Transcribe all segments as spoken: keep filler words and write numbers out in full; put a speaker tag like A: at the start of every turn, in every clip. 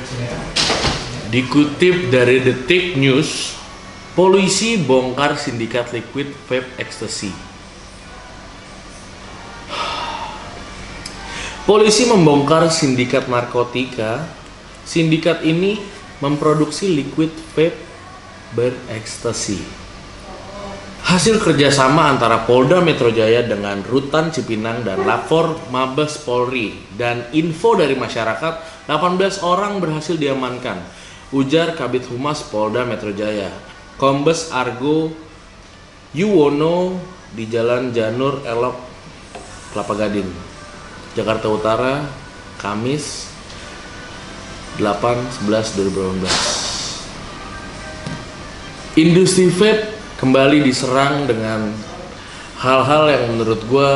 A: Dikutip dari Detik News, polisi bongkar sindikat liquid vape ecstasy. Polisi membongkar sindikat narkotika. Sindikat ini memproduksi liquid vape berekstasi. Hasil kerjasama antara Polda Metro Jaya dengan Rutan Cipinang dan Lapor Mabes Polri dan info dari masyarakat, delapan belas orang berhasil diamankan, ujar Kabid Humas Polda Metro Jaya, Kombes Argo Yuwono di Jalan Janur Elok, Kelapa Gading, Jakarta Utara, Kamis delapan sebelas dua ribu delapan belas. Industri vape kembali diserang dengan hal-hal yang menurut gue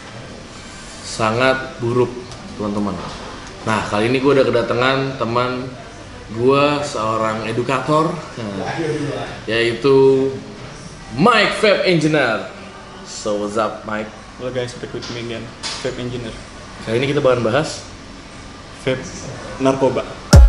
A: sangat buruk, teman-teman. Nah, kali ini gue udah kedatangan teman gue, seorang edukator, yaitu Mike Vape Engineer. So what's up, Mike?
B: Hello guys, back with me again, Vape Engineer.
A: Kali ini kita bakal bahas
B: vape narkoba.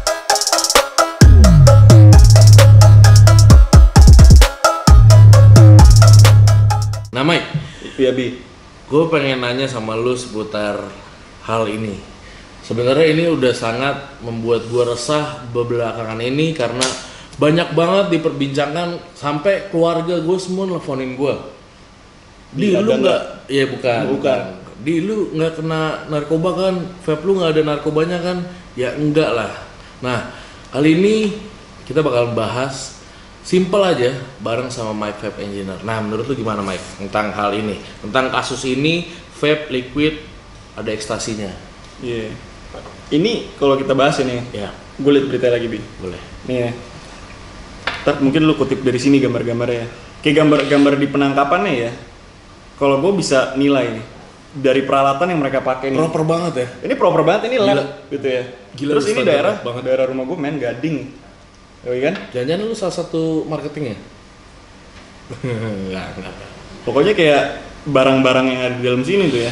A: Nah, Mike,
B: iya Bi,
A: gue pengen nanya sama lu seputar hal ini. Sebenarnya ini udah sangat membuat gue resah belakangan ini karena banyak banget diperbincangkan, sampai keluarga gue semua nelfonin gue. Di,
B: Di
A: lu nggak? Ya bukan.
B: Bukan.
A: Di, lu nggak kena narkoba kan? Vape lu nggak ada narkobanya kan? Ya enggak lah. Nah, kali ini kita bakal bahas simple aja bareng sama Mike Vape Engineer. Nah, menurut lu gimana, Mike, tentang hal ini? Tentang kasus ini, vape liquid ada ekstasinya.
B: iya. Yeah. Ini kalau kita bahas ini,
A: Ya,
B: gue liat berita lagi Bi.
A: boleh.
B: Nih ya. Ntar mungkin lu kutip dari sini gambar-gambarnya. Kayak gambar-gambar di penangkapannya ya. Kalau gue bisa nilai nih dari peralatan yang mereka pakai nih.
A: Proper banget ya.
B: Ini proper banget, ini
A: Gila.
B: lab gitu ya.
A: Gila,
B: Terus
A: lu
B: ini
A: standar
B: daerah,
A: banget.
B: daerah rumah gue main Gading. Ya kan?
A: Jangan-jangan lu salah satu marketingnya? Enggak, enggak.
B: Pokoknya kayak barang-barang yang ada di dalam sini tuh ya.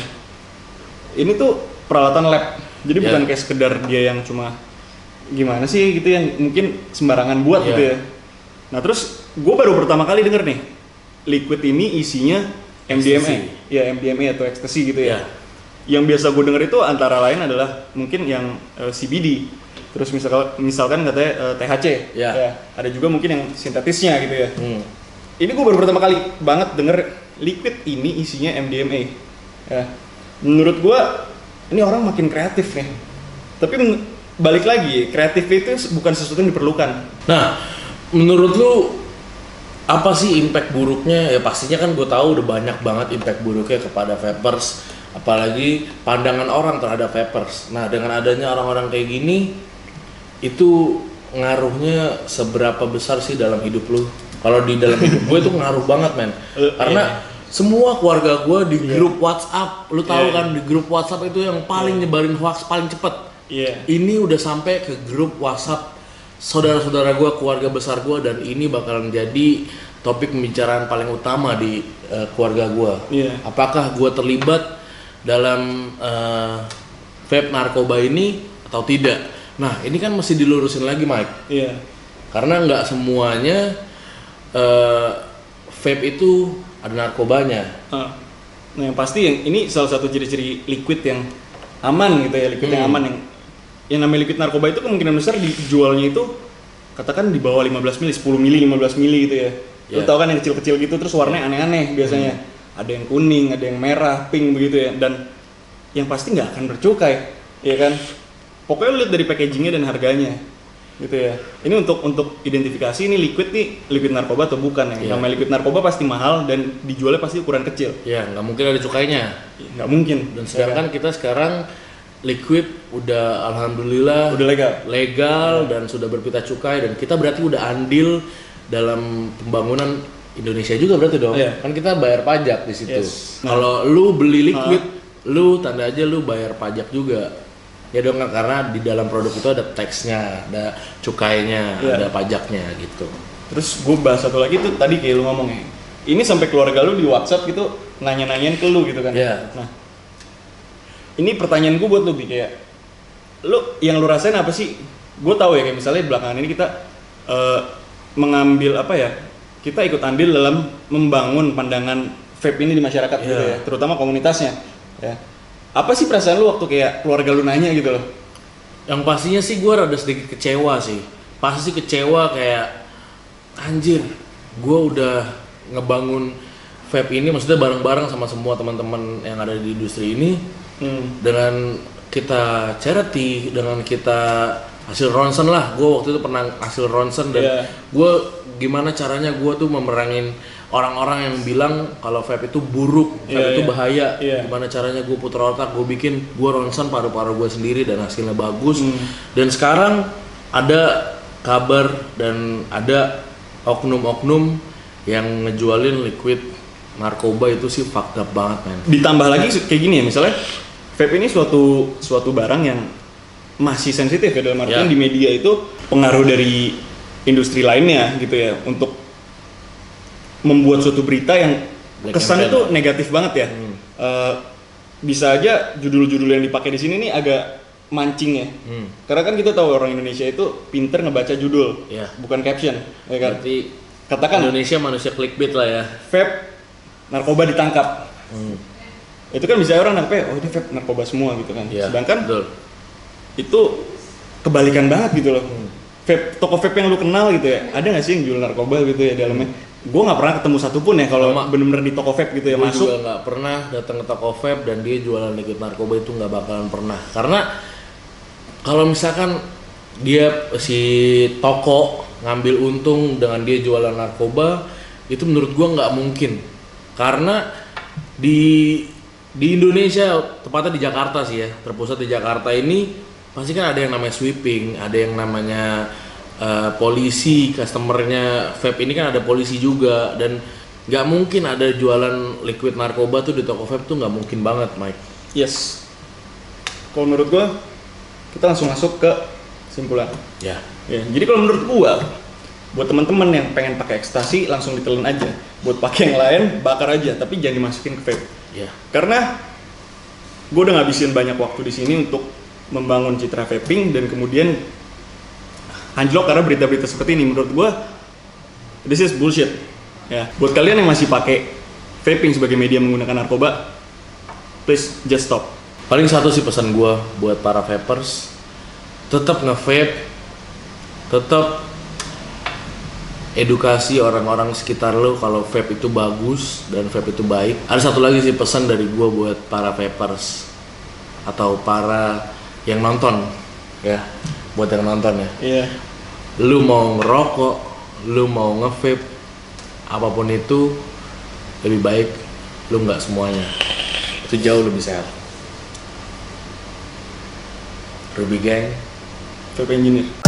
B: Ini tuh peralatan lab. Jadi
A: Ya.
B: bukan kayak sekedar dia yang cuma gimana sih gitu yang mungkin sembarangan buat
A: Ya.
B: gitu ya. Nah, terus gue baru pertama kali denger nih. Liquid ini isinya M D M A.
A: Ecstasy.
B: Ya, M D M A atau ecstasy gitu ya.
A: Ya.
B: Yang biasa gue denger itu antara lain adalah mungkin yang uh, C B D. Terus misalkan misalkan katanya uh, T H C.
A: Ya.
B: Ada juga mungkin yang sintetisnya gitu ya.
A: Hmm.
B: Ini gue baru pertama kali banget denger liquid ini isinya M D M A. Ya. Menurut gue ini orang makin kreatif nih. Tapi men- balik lagi, kreatif itu bukan sesuatu yang diperlukan.
A: Nah, menurut lu apa sih impact buruknya? Ya pastinya kan gue tahu udah banyak banget impact buruknya kepada vapers, apalagi pandangan orang terhadap vapers. Nah, dengan adanya orang-orang kayak gini, itu ngaruhnya seberapa besar sih dalam hidup lu? Kalau di dalam hidup gue itu ngaruh banget, men.
B: Uh,
A: Karena
B: iya.
A: semua keluarga gue di
B: Iya.
A: grup WhatsApp, lu tahu
B: Iya,
A: kan di grup WhatsApp itu yang paling nyebarin hoax paling cepet.
B: Iya.
A: Ini udah sampai ke grup WhatsApp saudara-saudara gue, keluarga besar gue, dan ini bakalan jadi topik pembicaraan paling utama di uh, keluarga gue.
B: Iya.
A: Apakah gue terlibat dalam uh, vape narkoba ini atau tidak? Nah, ini kan mesti dilurusin lagi, Mike.
B: Iya.
A: Karena nggak semuanya uh, vape itu ada narkobanya.
B: Uh, Nah, yang pasti yang ini salah satu ciri-ciri liquid yang aman gitu ya, liquid yang
A: Hmm.
B: aman yang yang namanya liquid narkoba itu kemungkinan besar dijualnya itu katakan di bawah lima belas mili, sepuluh mili, lima belas mili gitu ya. Lu
A: Yeah.
B: tau kan yang kecil-kecil gitu terus warnanya aneh-aneh biasanya. Ada yang kuning, ada yang merah, pink begitu ya. Dan yang pasti nggak akan bercukai, ya kan? Pokoknya lu lihat dari packagingnya dan harganya, gitu ya. Ini untuk untuk identifikasi ini liquid nih liquid narkoba atau bukan ya.
A: Yeah.
B: Namanya liquid narkoba pasti mahal dan dijualnya pasti ukuran kecil.
A: Ya, nggak mungkin ada cukainya.
B: Nggak mungkin.
A: Dan sedangkan kita sekarang liquid udah alhamdulillah
B: Udah legal.
A: legal dan sudah berpita cukai, dan kita berarti udah andil dalam pembangunan Indonesia juga berarti dong.
B: Iya.
A: Kan kita bayar pajak di situ.
B: Yes.
A: Kalau lu beli liquid, lu tanda aja lu bayar pajak juga. Ya dong, karena di dalam produk itu ada taxnya, ada cukainya,
B: Iya.
A: ada pajaknya gitu.
B: Terus gue bahas satu lagi tuh tadi kayak lu ngomong ya. Ini sampai keluarga lu di WhatsApp gitu nanya-nanyain ke lu gitu kan.
A: Iya.
B: Nah, ini pertanyaan gue buat lu Bi, kayak lu yang lu rasain apa sih gue tahu ya kayak misalnya belakangan ini kita uh, mengambil apa ya, kita ikut andil dalam membangun pandangan vape ini di masyarakat yeah. gitu ya, terutama komunitasnya ya. Apa sih perasaan lu waktu kayak keluarga lu nanya gitu loh?
A: Yang pastinya sih gue rada sedikit kecewa sih, pasti kecewa kayak anjir, gue udah ngebangun vape ini maksudnya bareng-bareng sama semua teman-teman yang ada di industri ini hmm. dengan kita charity, dengan kita hasil ronsen lah. Gue waktu itu pernah hasil ronsen dan yeah. gue gimana caranya gue tuh memerangin orang-orang yang bilang kalau vape itu buruk, vape yeah, itu yeah. bahaya. Yeah. Gimana caranya gue putar otak, gue bikin gue ronsen paru-paru gue sendiri dan hasilnya bagus. Hmm. Dan sekarang ada kabar dan ada oknum-oknum yang ngejualin liquid narkoba itu sih fucked up banget men.
B: Ditambah lagi kayak gini ya, misalnya vape ini suatu suatu barang yang masih sensitif ya, dalam artian yeah. di media itu pengaruh dari industri lainnya gitu ya untuk membuat suatu berita yang kesannya tuh negatif banget ya. Hmm. Uh, bisa aja judul-judul yang dipakai di sini nih agak mancing ya. Hmm. Karena kan kita tahu orang Indonesia itu pinter ngebaca judul, yeah. bukan caption, ya kan?
A: Berarti
B: katakan
A: Indonesia manusia clickbait lah ya.
B: Vape narkoba ditangkap. Hmm. Itu kan bisa orang nangkep, oh ini vape narkoba semua gitu kan. Yeah. Sedangkan betul. Itu kebalikan banget gitu loh. Hmm. Vape, toko vape yang lu kenal gitu ya, ada nggak sih yang jual narkoba gitu ya dalamnya? Hmm. Gue nggak pernah ketemu satupun ya kalau bener-bener di toko vape gitu ya. Gue masuk. Gue juga nggak pernah
A: datang ke toko vape dan dia jualan liquid narkoba, itu nggak bakalan pernah. Karena kalau misalkan dia si toko ngambil untung dengan dia jualan narkoba, itu menurut gue nggak mungkin. Karena di di Indonesia, tepatnya di Jakarta sih ya, terpusat di Jakarta ini pasti kan ada yang namanya sweeping, ada yang namanya uh, polisi, customernya vape ini kan ada polisi juga, dan nggak mungkin ada jualan liquid narkoba tuh di toko vape tuh, nggak mungkin banget, Mike.
B: Yes. Kalau menurut gua, kita langsung masuk ke kesimpulan.
A: Ya.
B: Ya. Jadi kalau menurut gua, buat teman-teman yang pengen pakai ekstasi langsung ditelan aja. Buat pakai yang lain bakar aja, tapi jangan dimasukin ke vape.
A: Ya.
B: Karena gue udah ngabisin banyak waktu di sini untuk membangun citra vaping dan kemudian anjlok karena berita-berita seperti ini. Menurut gue, this is bullshit. Ya. Buat kalian yang masih pakai vaping sebagai media menggunakan narkoba, please just stop.
A: Paling satu sih pesan gue buat para vapers, tetap nge-vape, tetap edukasi orang-orang sekitar lo kalau vape itu bagus dan vape itu baik. Ada satu lagi sih pesan dari gue buat para vapers atau para yang nonton ya, buat yang nonton ya.
B: Iya. Yeah.
A: Lu mau ngerokok, lu mau nge-vape, apapun itu lebih baik lu nggak semuanya. Itu jauh lebih sehat. Ruby Gang,
B: Vape Engineer.